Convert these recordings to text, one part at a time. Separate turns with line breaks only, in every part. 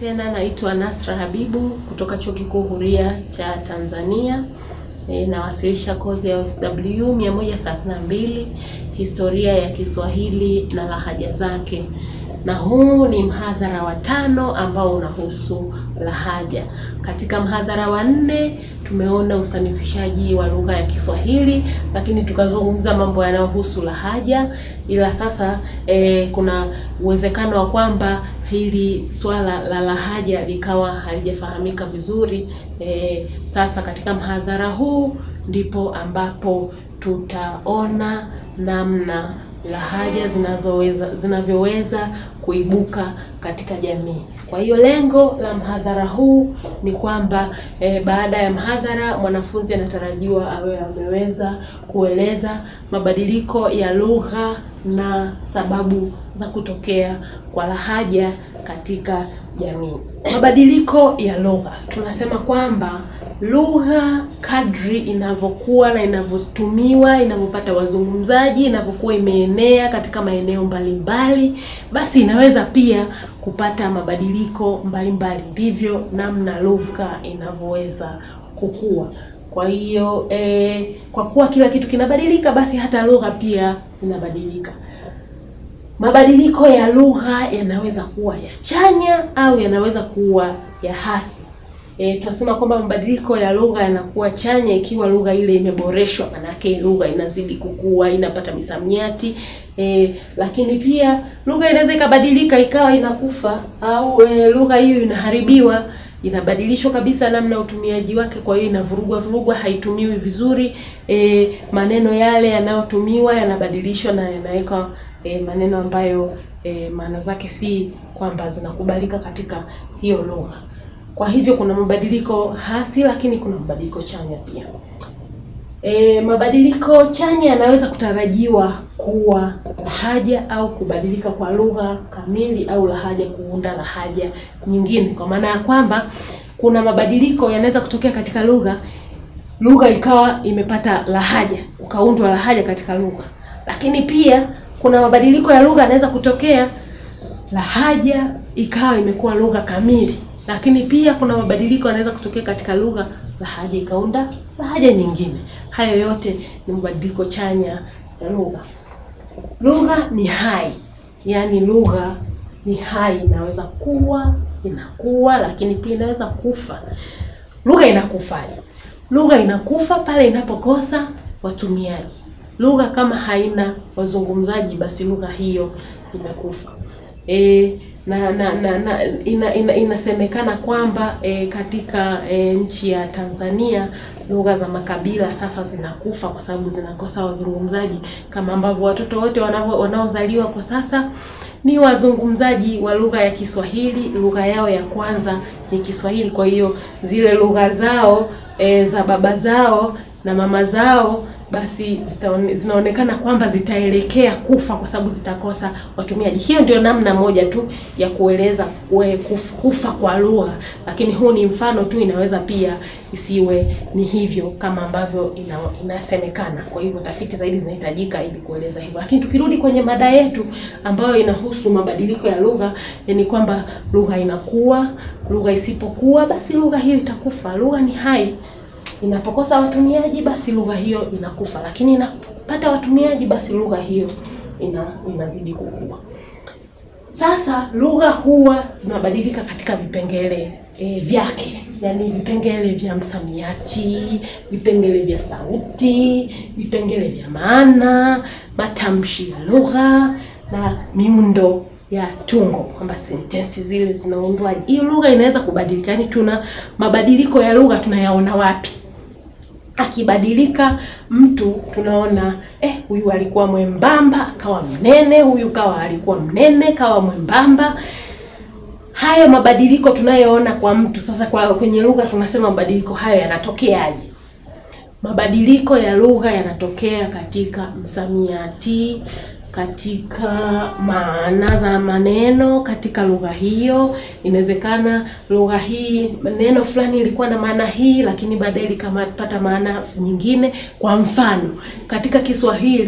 Tena naitwa Nasra Habibu kutoka Chuo Kikuu Huria cha Tanzania. Nawasilisha kozi ya OSW 132 historia ya Kiswahili na lahaja zake. Na huu ni mhadhara wa 5 ambao unahusu lahaja. Katika mhadhara wa 4 tumeona usanifishaji wa lugha ya Kiswahili, lakini tukazungumza mambo yanayohusu lahaja. Ila sasa kuna uwezekano wa kwamba hili swala la lahaja likawa halijafahamika vizuri. Sasa katika mhadhara huu ndipo ambapo tutaona namna lahaja zinavyoweza kuibuka katika jamii. Kwa hiyo lengo la mhadhara huu ni kwamba baada ya mhadhara mwanafunzi anatarajiwa awe ameweza kueleza mabadiliko ya lugha na sababu za kutokea kwa lahaja katika jamii. Mabadiliko ya lugha. Tunasema kwamba lugha kadri inavyokuwa na inavyotumiwa, inavyopata wazungumzaji, inavyokuwa imeenea katika maeneo mbalimbali, basi inaweza pia kupata mabadiliko mbalimbali. Ndivyo namna lugha inavyoweza kukua. Kwa hiyo kwa kuwa kila kitu kinabadilika, basi hata lugha pia inabadilika. Mabadiliko ya lugha yanaweza kuwa ya chanya au yanaweza kuwa ya hasi. Tunasema kwamba mabadiliko ya lugha yanakuwa chanya ikiwa lugha ile imeboreshwa, manake lugha inazidi kukua, inapata misamiati. Lakini pia lugha inaweza ikabadilika ikawa inakufa, au lugha hiyo inaharibiwa, inabadilishwa kabisa namna utumiaji wake, kwa hiyo inavurugwa, haitumiwi vizuri. Maneno yale yanayotumiwa yanabadilishwa na yanaweka maneno ambayo maana zake si kwamba zinakubalika katika hiyo lugha. Kwa hivyo kuna mabadiliko hasi, lakini kuna mabadiliko chanya pia. Mabadiliko chanya yanaweza kutarajiwa kuwa lahaja au kubadilika kwa lugha kamili, au lahaja kuunda lahaja nyingine. Kwa maana ya kwamba kuna mabadiliko yanaweza kutokea katika lugha ikawa imepata lahaja, ukaundwa lahaja katika lugha. Lakini pia kuna mabadiliko ya lugha yanaweza kutokea lahaja ikawa imekuwa lugha kamili. Lakini pia kuna mabadiliko yanaweza kutokea katika lugha, lahaja ikaunda lahaja nyingine. Hayo yote ni mabadiliko chanya ya lugha. Lugha ni hai. Yaani lugha ni hai, inaweza kuwa, inakuwa, lakini pia inaweza kufa. Lugha inakufaje? Lugha inakufa pale inapokosa watumiaji. Lugha kama wazungumzaji, basi lugha hiyo imekufa. Inasemekana kwamba katika nchi ya Tanzania lugha za makabila sasa zinakufa kwa sababu zinakosa wazungumzaji, kama ambavyo watoto wote wanaozaliwa kwa sasa ni wazungumzaji wa lugha ya Kiswahili. Lugha yao ya kwanza ni Kiswahili, kwa hiyo zile lugha zao za baba zao na mama zao basi zinaonekana kwamba zitaelekea kufa kwa sababu zitakosa watumiaji. Hiyo ndio namna moja tu ya kueleza kufa kwa lugha, lakini huu ni mfano tu, inaweza pia isiwe ni hivyo kama ambavyo inasemekana. Kwa hivyo tafiti zaidi zinahitajika ili kueleza hivyo. Lakini tukirudi kwenye mada yetu ambayo inahusu mabadiliko ya lugha, ni kwamba lugha inakuwa, lugha isipokuwa basi lugha hiyo itakufa. Lugha ni hai. Inapokosa watumiaji basi lugha hiyo inakufa, lakini inapata watumiaji basi lugha hiyo inazidi kukua. Sasa lugha huwa zinabadilika katika vipengele vyake, yani vipengele vya msamiati, vipengele vya sauti, vipengele vya maana, matamshi ya lugha na miundo ya tungo, kwamba sentensi zile zinaundwa. Hiyo lugha inaweza kubadilika. Yani tuna mabadiliko ya lugha tunayaona wapi? Akibadilika mtu tunaona huyu alikuwa mwembamba kawa mnene, huyu alikuwa mnene kawa mwembamba. Hayo mabadiliko tunayoona kwa mtu. Sasa kwenye lugha tunasema mabadiliko hayo yanatokeaje? Mabadiliko ya lugha yanatokea katika msamiati, katika maana za maneno katika lugha hiyo. Inawezekana lugha hii neno fulani ilikuwa na maana hii, lakini baadaye likapata maana nyingine. Kwa mfano, katika Kiswahili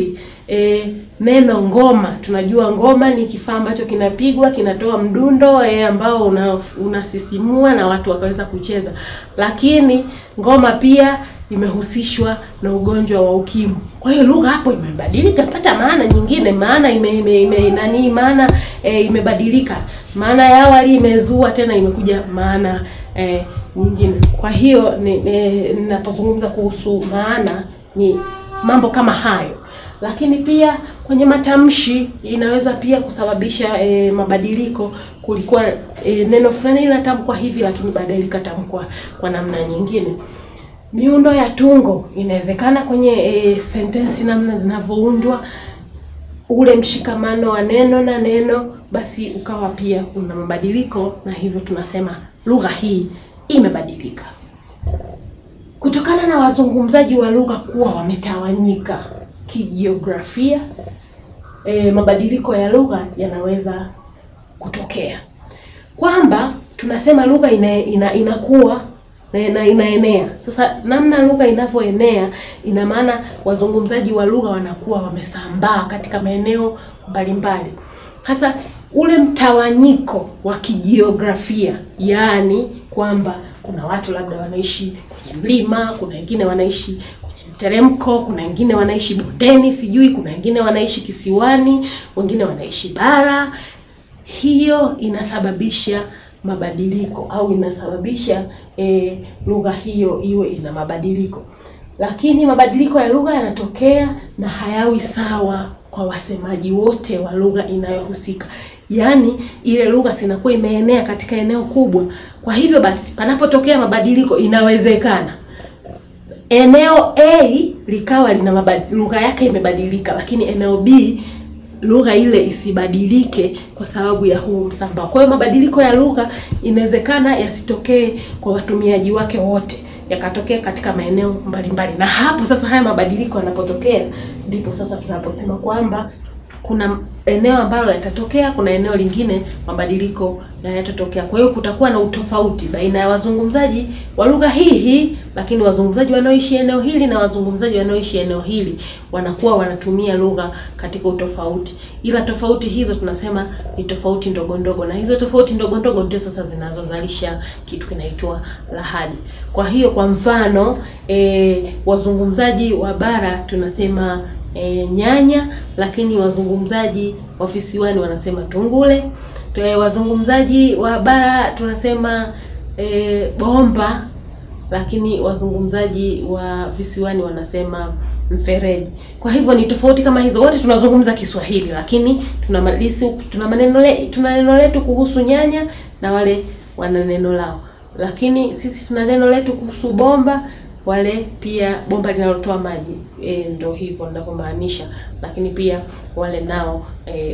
neno ngoma, tunajua ngoma ni kifaa ambacho kinapigwa, kinatoa mdundo ambao unasisimua na watu wakaweza kucheza. Lakini ngoma pia imehusishwa na ugonjwa wa ukimwi. Kwa hiyo lugha hapo imebadilika, pata maana nyingine, maana imebadilika. Maana ya awali imezua tena imekuja maana nyingine. Kwa hiyo ninapozungumza kuhusu maana ni mambo kama hayo. Lakini pia kwenye matamshi inaweza pia kusababisha mabadiliko. Kulikuwa neno fulani linatamkwa hivi lakini baadaye likatamkwa kwa namna nyingine. Miundo ya tungo inawezekana kwenye sentensi, namna zinavyoundwa, ule mshikamano wa neno na neno, basi ukawa pia una mabadiliko, na hivyo tunasema lugha hii imebadilika. Kutokana na wazungumzaji wa lugha kuwa wametawanyika kijiografia, mabadiliko ya lugha yanaweza kutokea. Kwamba tunasema lugha inakuwa na inaenea. Sasa namna lugha inavyoenea ina maana wazungumzaji wa lugha wanakuwa wamesambaa katika maeneo mbalimbali. Hasa ule mtawanyiko wa kijiografia, yani kwamba kuna watu labda wanaishi kwenye mlima, kuna wengine wanaishi kwenye mteremko, kuna wengine wanaishi bondeni, kuna wengine wanaishi kisiwani, wengine wanaishi bara. Hiyo inasababisha mabadiliko au inasababisha lugha hiyo iwe ina mabadiliko. Lakini mabadiliko ya lugha yanatokea na hayawi sawa kwa wasemaji wote wa lugha inayohusika. Yaani ile lugha sinakuwa imeenea katika eneo kubwa. Kwa hivyo basi panapotokea mabadiliko inawezekana eneo A likawa lina lugha yake imebadilika, lakini eneo B lugha ile isibadilike kwa sababu ya huu msambao. Kwa hiyo mabadiliko ya lugha inawezekana yasitokee kwa watumiaji wake wote, yakatokea katika maeneo mbalimbali. Na hapo sasa haya mabadiliko yanapotokea ndipo sasa tunaposema kwamba kuna eneo ambalo yatatokea, kuna eneo lingine mabadiliko yatatokea. Kwa hiyo kutakuwa na utofauti baina ya wazungumzaji wa lugha hii, lakini wazungumzaji wanaoishi eneo hili na wazungumzaji wanaoishi eneo hili wanakuwa wanatumia lugha katika utofauti. Ila tofauti hizo tunasema ni tofauti ndogo ndogo, na hizo tofauti ndogo ndogo ndio sasa zinazozalisha kitu kinaitwa lahaja. Kwa hiyo kwa mfano wazungumzaji wa bara tunasema nyanya, lakini wazungumzaji wa visiwani wanasema tungule. Wazungumzaji wa bara tunasema bomba, lakini wazungumzaji wa visiwani wanasema mfereji. Kwa hivyo ni tofauti kama hizo. Wote tunazungumza Kiswahili, lakini tuna neno letu kuhusu nyanya na wale wana neno lao. Lakini sisi tuna neno letu kuhusu bomba, wale pia bomba linalotoa maji, ndio hivyo ninavyomaanisha. Lakini pia wale nao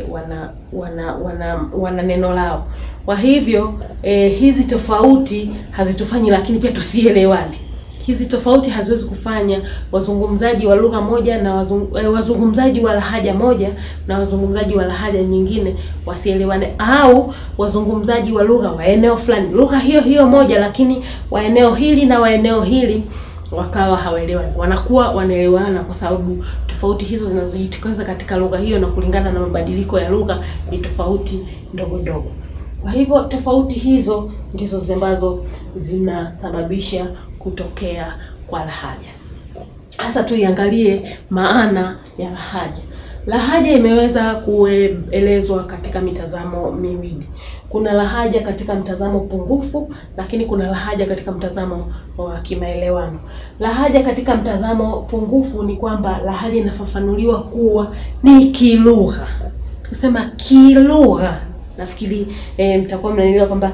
wana neno lao. Kwa hivyo hizi tofauti hazitufanyi lakini pia tusielewane. Hizi tofauti haziwezi kufanya wazungumzaji wa lugha moja na wazungumzaji wa lahaja moja na wazungumzaji wa lahaja nyingine wasielewane, au wazungumzaji wa lugha wa eneo fulani, lugha hiyo moja, lakini wa eneo hili na wa eneo hili wakawa hawaelewani. Wanakuwa wanaelewana kwa sababu tofauti hizo zinazojitokeza katika lugha hiyo na kulingana na mabadiliko ya lugha ni tofauti ndogo ndogo. Kwa hivyo tofauti hizo ndizo ambazo zinasababisha kutokea kwa lahaja. Sasa tuiangalie maana ya lahaja. Lahaja imeweza kuelezwa katika mitazamo miwili. Kuna lahaja katika mtazamo pungufu, lakini kuna lahaja katika mtazamo wa kimaelewano. Lahaja katika mtazamo pungufu ni kwamba lahaja inafafanuliwa kuwa ni kilugha. Kusema kilugha, nafikiri mtakuwa mnaelewa kwamba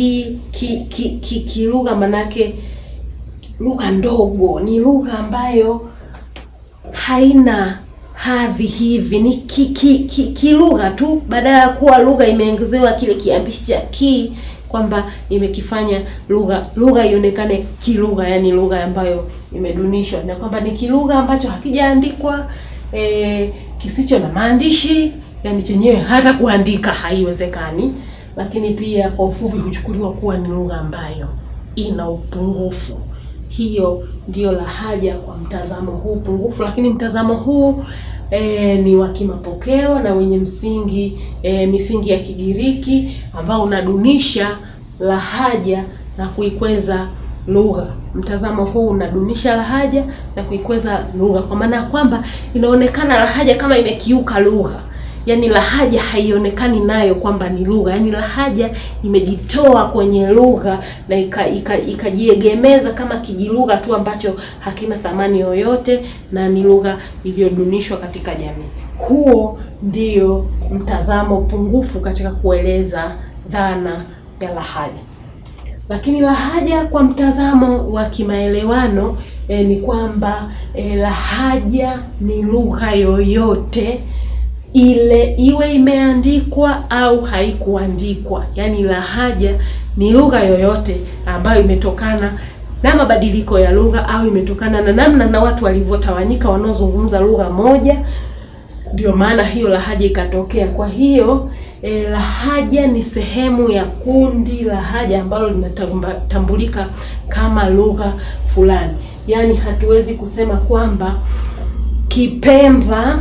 kilugha manake lugha ndogo, ni lugha ambayo haina hadhi hivi, ni kilugha tu, badala ya kuwa lugha imeongezewa kile kiambishi cha kwamba imekifanya lugha ionekane kilugha, yani lugha ambayo imedunishwa, na kwamba ni kilugha ambacho hakijaandikwa, kisicho na maandishi, yani chenyewe hata kuandika haiwezekani. Lakini pia kwa ufupi huchukuliwa kuwa ni lugha ambayo ina upungufu. hiyo ndio lahaja kwa mtazamo huu pungufu. Lakini mtazamo huu ni wa kimapokeo na wenye misingi ya Kigiriki ambao unadunisha lahaja na kuikweza lugha. Mtazamo huu unadunisha lahaja na kuikweza lugha, kwa maana kwamba inaonekana lahaja kama imekiuka lugha. Yaani lahaja haionekani nayo kwamba ni lugha. Yaani lahaja imejitoa kwenye lugha na ikajiegemeza kama kijilugha tu ambacho hakina thamani yoyote na ni lugha iliyodunishwa katika jamii. Huo ndio mtazamo pungufu katika kueleza dhana ya lahaja. Lakini lahaja kwa mtazamo wa kimaelewano ni kwamba lahaja ni lugha yoyote ile, iwe imeandikwa au haikuandikwa. Yaani lahaja ni lugha yoyote ambayo imetokana na mabadiliko ya lugha au imetokana na namna na watu walivyotawanyika wanaozungumza lugha moja, ndio maana hiyo lahaja ikatokea. Kwa hiyo lahaja ni sehemu ya kundi lahaja ambalo linatambulika kama lugha fulani. Yaani hatuwezi kusema kwamba Kipemba,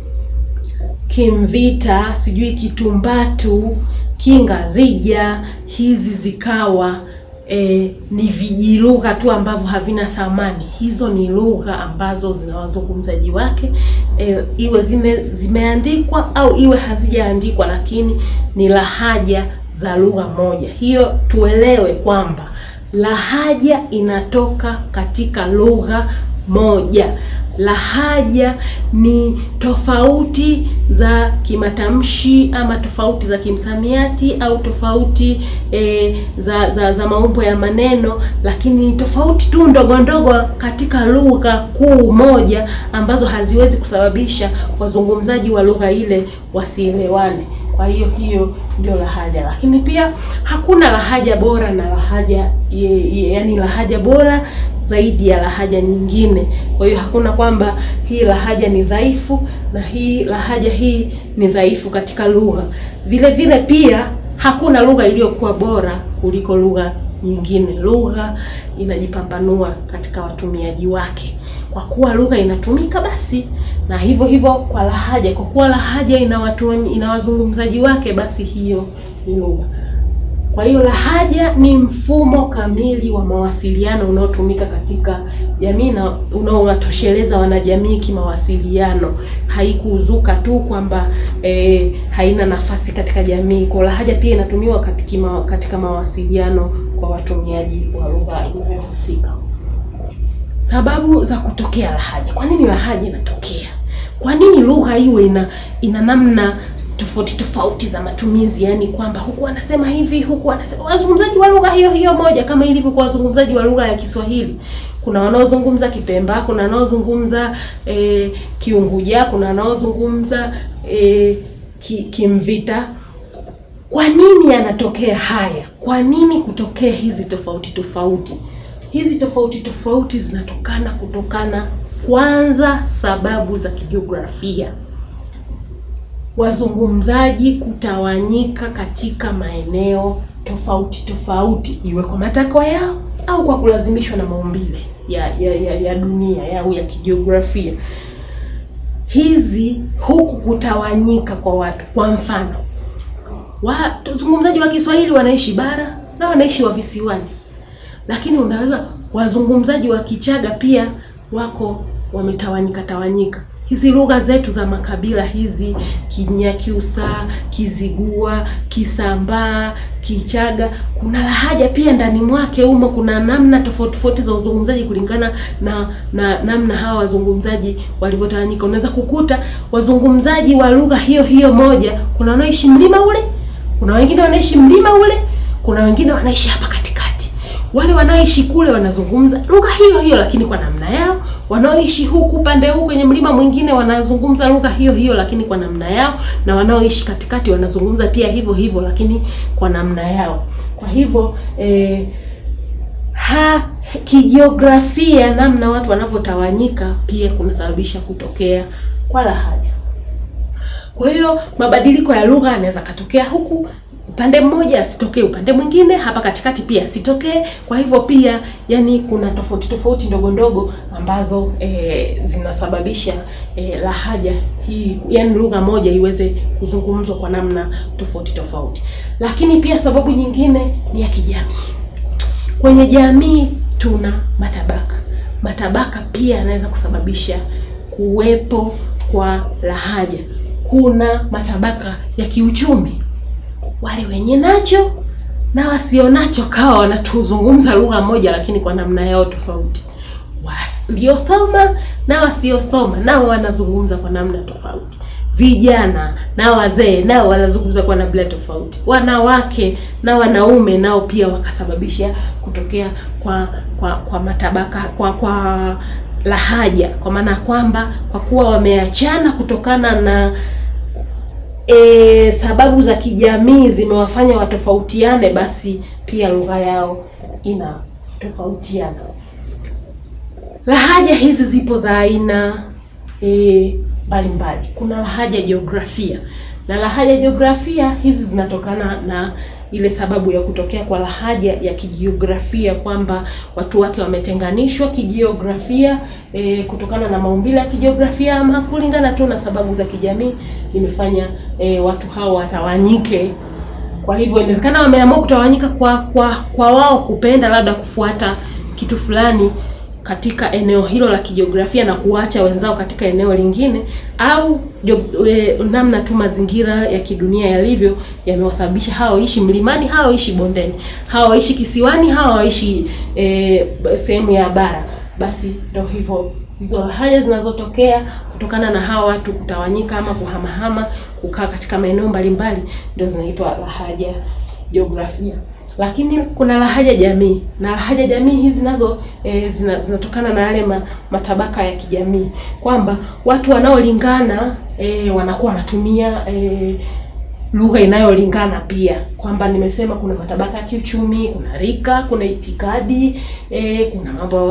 Kimvita, sijui Kitumbatu, Kingazija, hizi zikawa ni vijilugha tu ambavyo havina thamani. Hizo ni lugha ambazo zina wazungumzaji wake, iwe zimeandikwa au iwe hazijaandikwa, lakini ni lahaja za lugha moja. Hiyo tuelewe kwamba lahaja inatoka katika lugha moja. Lahaja ni tofauti za kimatamshi ama tofauti za kimsamiati au tofauti za maumbo ya maneno, lakini ni tofauti tu ndogo ndogo katika lugha kuu moja ambazo haziwezi kusababisha wazungumzaji wa lugha ile wasielewane. Kwa hiyo ndio lahaja. Lakini pia hakuna lahaja bora na lahaja yaani lahaja bora zaidi ya lahaja nyingine. Kwa hiyo hakuna kwamba hii lahaja ni dhaifu na hii lahaja hii ni dhaifu katika lugha. Vile vile pia hakuna lugha iliyokuwa bora kuliko lugha nyingine. Lugha inajipambanua katika watumiaji wake. Kwa kuwa lugha inatumika basi, na hivyo kwa lahaja, kwa kuwa lahaja ina wazungumzaji wake, basi hiyo ni lugha. Kwa hiyo lahaja ni mfumo kamili wa mawasiliano unaotumika katika jamii na unaowatosheleza wanajamii kimawasiliano. Haikuzuka tu kwamba haina nafasi katika jamii. Kwa lahaja pia inatumiwa katika mawasiliano kwa watumiaji wa lugha inayohusika. Sababu za kutokea lahaja. Kwa nini lahaja inatokea? Kwa nini lugha iwe ina namna tofauti za matumizi? Yaani kwamba huku anasema hivi, huku anasema. Wazungumzaji wa lugha hiyo moja kama ilivyo kwa wazungumzaji wa lugha ya Kiswahili. Kuna wanaozungumza Kipemba, kuna wanaozungumza Kiunguja, kuna wanaozungumza Kimvita. Kwa nini yanatokea haya? Kwa nini kutokea hizi tofauti? Hizi tofauti zinatokana kwanza sababu za kijiografia. Wazungumzaji kutawanyika katika maeneo tofauti, iwe kwa matakwa yao au kwa kulazimishwa na maumbile ya dunia au ya kijiografia. Huku kutawanyika kwa watu, kwa mfano wazungumzaji wa Kiswahili wanaishi bara na wanaishi wa visiwani, lakini unaweza wazungumzaji wa Kichaga pia wako wametawanyika. Hizi lugha zetu za makabila hizi, Kinyakyusa, Kizigua, Kisambaa, Kichaga, kuna lahaja pia ndani mwake humo. Kuna namna tofauti za uzungumzaji kulingana na namna hawa wazungumzaji walivyotawanyika. Unaweza kukuta wazungumzaji wa lugha hiyo moja, kuna wanaoishi mlima ule, kuna wengine wanaishi mlima ule, kuna wengine wanaishi hapa katikati. Wale wanaoishi kule wanazungumza lugha hiyo lakini kwa namna yao. Wanaoishi huku pande huku kwenye mlima mwingine wanazungumza lugha hiyo lakini kwa namna yao, na wanaoishi katikati wanazungumza pia hivyo lakini kwa namna yao. Kwa hivyo kijiografia, namna watu wanavyotawanyika pia kunasababisha kutokea kwa lahaja. Kwa hiyo mabadiliko ya lugha yanaweza katokea huku upande mmoja asitokee upande mwingine, hapa katikati pia asitokee. Kwa hivyo pia yani kuna tofauti ndogo ndogo ambazo zinasababisha lahaja hii, yani lugha moja iweze kuzungumzwa kwa namna tofauti. Lakini pia sababu nyingine ni ya kijamii. Kwenye jamii tuna matabaka pia yanaweza kusababisha kuwepo kwa lahaja. Kuna matabaka ya kiuchumi, wale wenye nacho na wasio nacho kawa wanatuzungumza lugha moja lakini kwa namna yao tofauti. Waliosoma na wasiosoma nao wanazungumza kwa namna tofauti. Vijana na wazee nao wanazungumza kwa namna tofauti. Wanawake na wanaume nao pia wakasababisha kutokea kwa matabaka kwa lahaja, kwa maana kwamba kwa kuwa wameachana kutokana na sababu za kijamii zimewafanya watofautiane, basi pia lugha yao ina tofautiana. Lahaja hizi zipo za aina mbalimbali. Kuna lahaja jiografia, na lahaja jiografia hizi zinatokana na ile sababu ya kutokea kwa lahaja ya kijiografia, kwamba watu wake wametenganishwa kijiografia kutokana na maumbile ya kijiografia, ama kulingana tu na sababu za kijamii imefanya watu hao watawanyike. Kwa hivyo inawezekana wameamua kutawanyika kwa wao kupenda labda kufuata kitu fulani katika eneo hilo la kijiografia na kuacha wenzao katika eneo lingine, au namna tu mazingira ya kidunia yalivyo yamewasababisha hao waishi mlimani, hao waishi bondeni, hao waishi kisiwani, hao waishi sehemu ya bara. Basi ndio hivyo, hizo lahaja zinazotokea kutokana na hao watu kutawanyika ama kuhamahama kukaa katika maeneo mbalimbali ndio zinaitwa lahaja jiografia. Lakini kuna lahaja jamii, na lahaja jamii hizi nazo zinatokana na yale matabaka ya kijamii, kwamba watu wanaolingana wanakuwa wanatumia lugha inayolingana pia, kwamba nimesema kuna matabaka ya kiuchumi, kuna rika, kuna itikadi, kuna mambo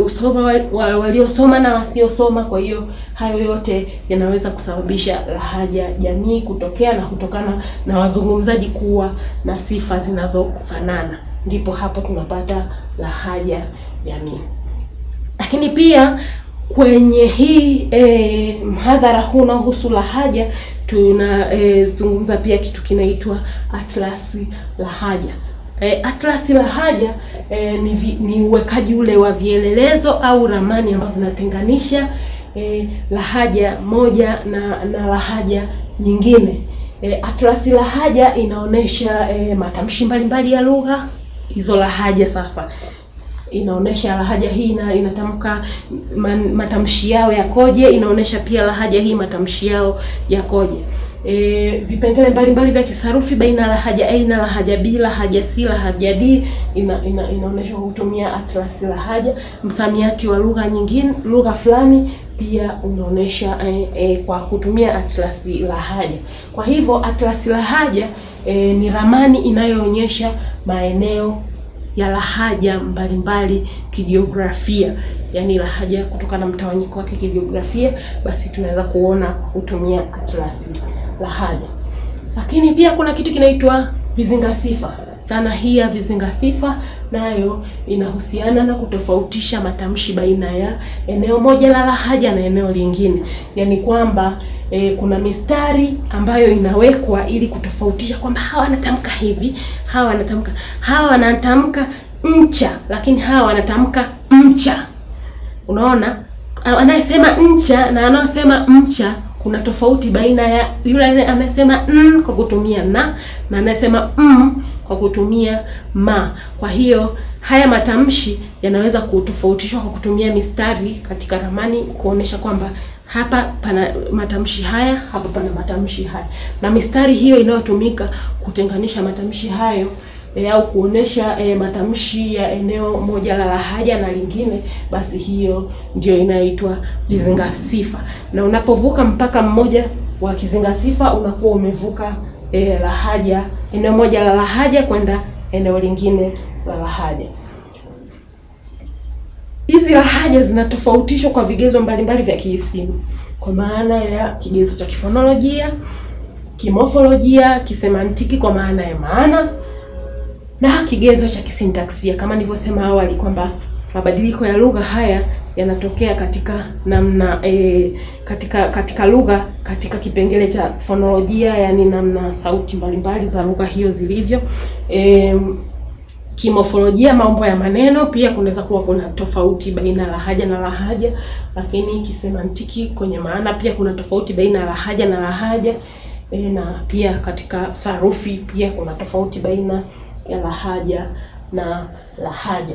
waliosoma na wasiosoma. Kwa hiyo hayo yote yanaweza kusababisha lahaja jamii kutokea na kutokana na wazungumzaji kuwa na sifa zinazofanana, ndipo hapo tunapata lahaja jamii. Lakini pia kwenye hii mhadhara huu unaohusu lahaja tunazungumza pia kitu kinaitwa atlasi lahaja. Atlasi lahaja ni uwekaji ule wa vielelezo au ramani ambazo zinatenganisha lahaja moja na lahaja nyingine. Atlasi lahaja inaonesha matamshi mbalimbali ya lugha hizo lahaja. Sasa inaonesha lahaja hii inatamka matamshi yao yakoje, inaonesha pia lahaja hii matamshi yao yakoje. Vipengele mbalimbali vya kisarufi baina lahaja A na lahaja B, lahaja C, lahaja D inaonesha kutumia atlasi lahaja. Msamiati wa lugha nyingine, lugha fulani pia unaonesha kwa kutumia atlasi lahaja. Kwa hivyo atlasi lahaja ni ramani inayoonyesha maeneo ya lahaja mbalimbali kijiografia, yani lahaja kutokana na mtawanyiko wake kijiografia, basi tunaweza kuona kutumia atlasi lahaja. Lakini pia kuna kitu kinaitwa vizinga sifa. Dhana hii ya vizinga sifa nayo inahusiana na kutofautisha matamshi baina ya eneo moja la lahaja na eneo lingine. Yani kwamba kuna mistari ambayo inawekwa ili kutofautisha kwamba hawa wanatamka hivi, hawa wanatamka ncha, lakini hawa wanatamka mcha. Unaona, anayesema ncha na anayesema mcha kuna tofauti baina ya yule anayesema n kwa kutumia na anayesema kwa kutumia ma. Kwa hiyo haya matamshi yanaweza kutofautishwa kwa kutumia mistari katika ramani kuonesha kwamba hapa pana matamshi haya, hapa pana matamshi haya. Na mistari hiyo inayotumika kutenganisha matamshi hayo au kuonesha matamshi ya eneo moja la lahaja na lingine, basi hiyo ndio inaitwa vizinga sifa. Na unapovuka mpaka mmoja wa kizinga sifa unakuwa umevuka lahaja, eneo moja la lahaja kwenda eneo lingine la lahaja. Hizi lahaja zinatofautishwa kwa vigezo mbalimbali vya kiisimu, kwa maana ya kigezo cha kifonolojia, kimorfolojia, kisemantiki kwa maana ya maana, na kigezo cha kisintaksia. Kama nilivyosema awali kwamba mabadiliko ya lugha haya yanatokea katika namna katika lugha, katika kipengele cha fonolojia, yani namna sauti mbalimbali za lugha hiyo zilivyo. Kimorfolojia, mambo ya maneno, pia kunaweza kuwa kuna tofauti baina lahaja na lahaja, lakini kisemantiki kwenye maana pia kuna tofauti baina lahaja na lahaja, na pia katika sarufi pia kuna tofauti baina ya lahaja na lahaja.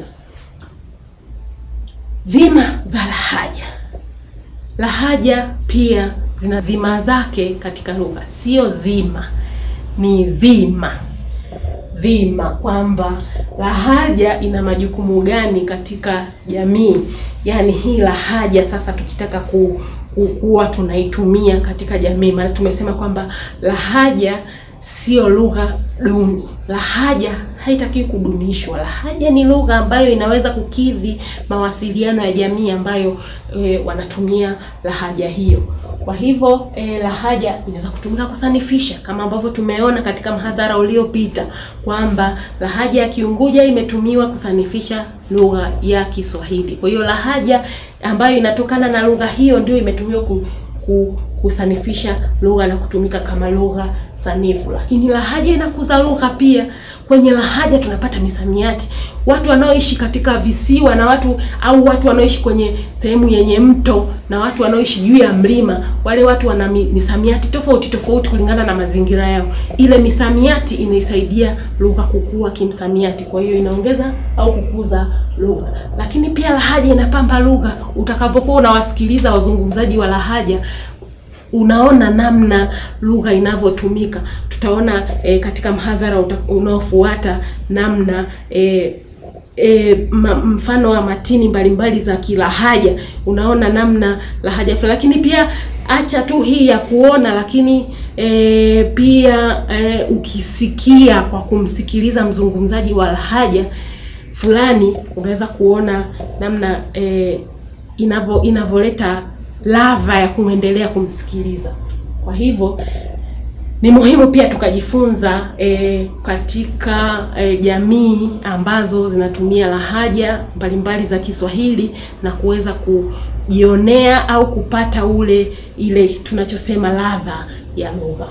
Dhima za lahaja. Lahaja pia zina dhima zake katika lugha, sio zima, ni dhima. Dhima kwamba lahaja ina majukumu gani katika jamii. Yani hii lahaja sasa tukitaka kuwa tunaitumia katika jamii, maana tumesema kwamba lahaja sio lugha duni. Lahaja haitaki kudunishwa. Lahaja ni lugha ambayo inaweza kukidhi mawasiliano ya jamii ambayo wanatumia lahaja hiyo. Kwa hivyo lahaja inaweza kutumika kusanifisha, kama ambavyo tumeona katika mhadhara uliopita kwamba lahaja ya Kiunguja imetumiwa kusanifisha lugha ya Kiswahili. Kwa hiyo lahaja ambayo inatokana na lugha hiyo ndio imetumiwa kusanifisha lugha na kutumika kama lugha sanifu. Lakini lahaja inakuza lugha pia. Kwenye lahaja tunapata misamiati. Watu wanaoishi katika visiwa na watu wanaoishi kwenye sehemu yenye mto na watu wanaoishi juu ya mlima, wale watu wana misamiati tofauti tofauti kulingana na mazingira yao. Ile misamiati inaisaidia lugha kukua kimsamiati, kwa hiyo inaongeza au kukuza lugha. Lakini pia lahaja inapamba lugha. Utakapokuwa unawasikiliza wazungumzaji wa lahaja, unaona namna lugha inavyotumika. Tutaona katika mhadhara unaofuata namna mfano wa matini mbalimbali za kilahaja. Unaona namna lahaja. Lakini pia acha tu hii ya kuona, lakini pia ukisikia kwa kumsikiliza mzungumzaji wa lahaja fulani, unaweza kuona namna inavoleta ladha ya kuendelea kumsikiliza. Kwa hivyo ni muhimu pia tukajifunza katika jamii ambazo zinatumia lahaja mbalimbali za Kiswahili na kuweza kujionea au kupata ile tunachosema ladha ya lugha.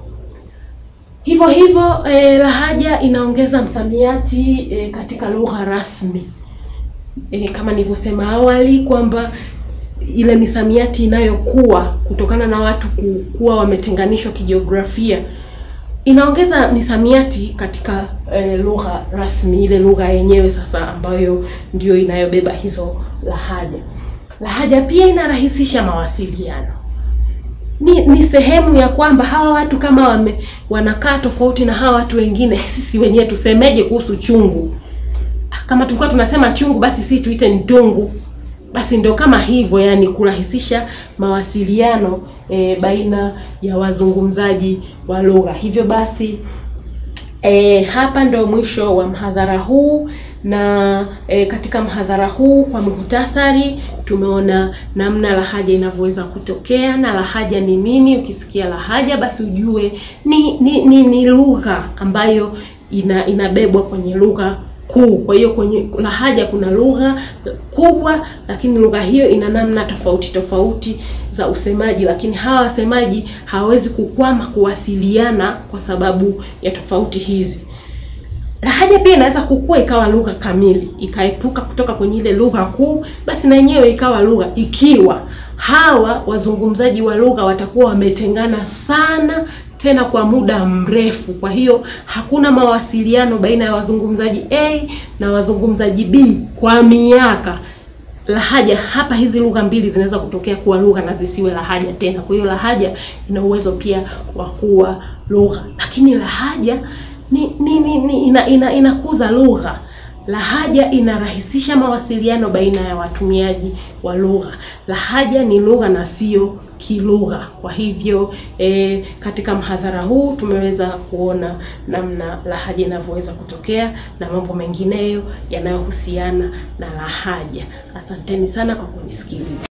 Hivyo lahaja inaongeza msamiati katika lugha rasmi. Kama nilivyosema awali kwamba ile misamiati inayokuwa kutokana na watu kuwa wametenganishwa kijiografia inaongeza misamiati katika lugha rasmi, ile lugha yenyewe sasa ambayo ndio inayobeba hizo lahaja. Lahaja pia inarahisisha mawasiliano. Ni sehemu ya kwamba hawa watu kama wanakaa tofauti na hawa watu wengine, sisi wenyewe tusemeje kuhusu chungu? Kama tulikuwa tunasema chungu, basi sisi tuite ni tungu. Basi ndio kama hivyo, yani kurahisisha mawasiliano baina ya wazungumzaji wa lugha. Hivyo basi hapa ndio mwisho wa mhadhara huu, na katika mhadhara huu kwa muhtasari tumeona namna lahaja inavyoweza kutokea na lahaja ni nini. Ukisikia lahaja basi ujue ni lugha ambayo inabebwa kwenye lugha kuu. Kwa hiyo kwenye lahaja kuna lugha kubwa, lakini lugha hiyo ina namna tofauti tofauti za usemaji, lakini hawa wasemaji hawawezi kukwama kuwasiliana kwa sababu ya tofauti hizi. Lahaja pia inaweza kukua ikawa lugha kamili, ikaepuka kutoka kwenye ile lugha kuu, basi na yenyewe ikawa lugha, ikiwa hawa wazungumzaji wa lugha watakuwa wametengana sana tena kwa muda mrefu. Kwa hiyo hakuna mawasiliano baina ya wazungumzaji A na wazungumzaji B kwa miaka. Lahaja hapa, hizi lugha mbili zinaweza kutokea kuwa lugha na zisiwe lahaja tena. Kwa hiyo lahaja ina uwezo pia wa kuwa lugha, lakini lahaja inakuza lugha. Lahaja inarahisisha mawasiliano baina ya watumiaji wa lugha. Lahaja ni lugha na sio kilugha. Kwa hivyo katika mhadhara huu tumeweza kuona namna lahaja inavyoweza kutokea na mambo mengineyo yanayohusiana na lahaja. Asanteni sana kwa kunisikiliza.